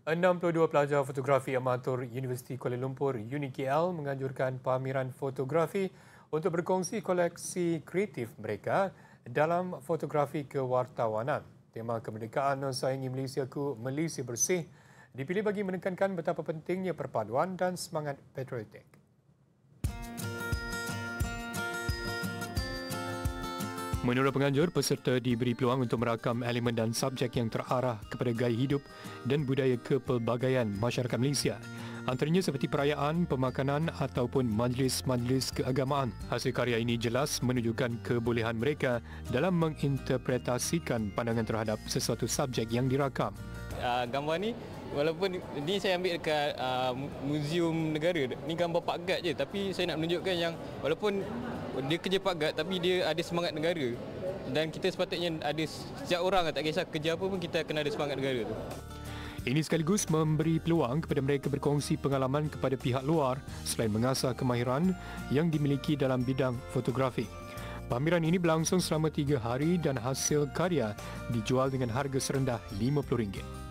62 pelajar fotografi amatur Universiti Kuala Lumpur UniKL menganjurkan pameran fotografi untuk berkongsi koleksi kreatif mereka dalam fotografi kewartawanan. Tema kemerdekaan saingi Malaysiaku Malaysia Bersih dipilih bagi menekankan betapa pentingnya perpaduan dan semangat patriotik. Menurut penganjur, peserta diberi peluang untuk merakam elemen dan subjek yang terarah kepada gaya hidup dan budaya kepelbagaian masyarakat Malaysia. Antaranya seperti perayaan, pemakanan ataupun majlis-majlis keagamaan. Hasil karya ini jelas menunjukkan kebolehan mereka dalam menginterpretasikan pandangan terhadap sesuatu subjek yang dirakam. Gambar ni, walaupun ni saya ambil dekat Muzium Negara, ni gambar Pak Gad je, tapi saya nak menunjukkan yang walaupun dia kerja Pak Gad, tapi dia ada semangat negara. Dan kita sepatutnya ada, setiap orang tak kisah kerja apa pun, kita kena ada semangat negara tu. Ini sekaligus memberi peluang kepada mereka berkongsi pengalaman kepada pihak luar selain mengasah kemahiran yang dimiliki dalam bidang fotografi. Pameran ini berlangsung selama 3 hari dan hasil karya dijual dengan harga serendah RM50.